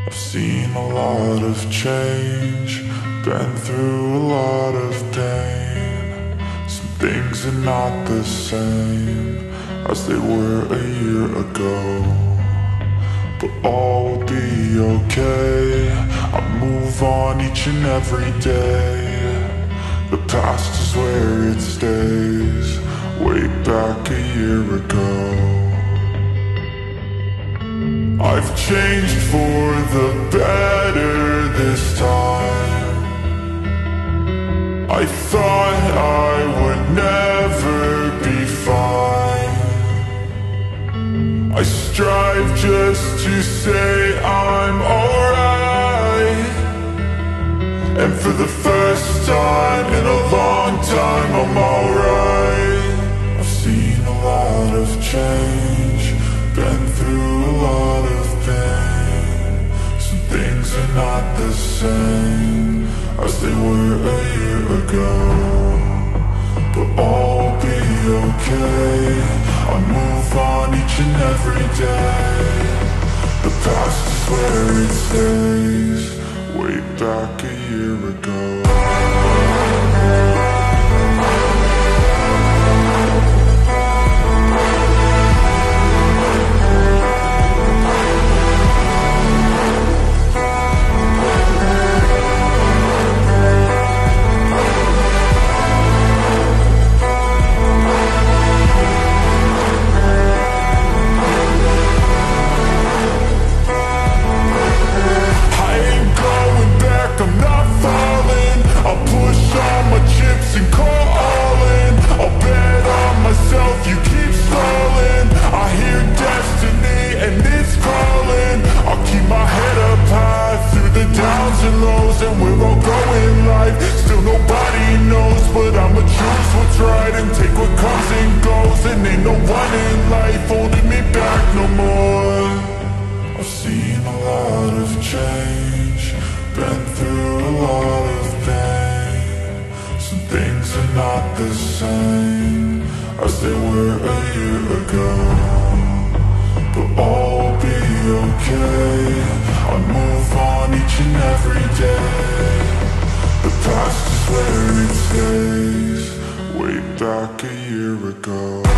I've seen a lot of change, been through a lot of pain. Some things are not the same as they were a year ago, but all will be okay. I move on each and every day. The past is where it stays, way back a year ago. I've changed for the better this time. I thought I would never be fine. I strive just to say I'm alright, and for the first time in a long time I'm alright. I've seen a lot of change, been through a lot of pain. Some things are not the same as they were a year ago, but all will be okay. I move on each and every day. The past is where it stays, way back a year ago. Back a year ago.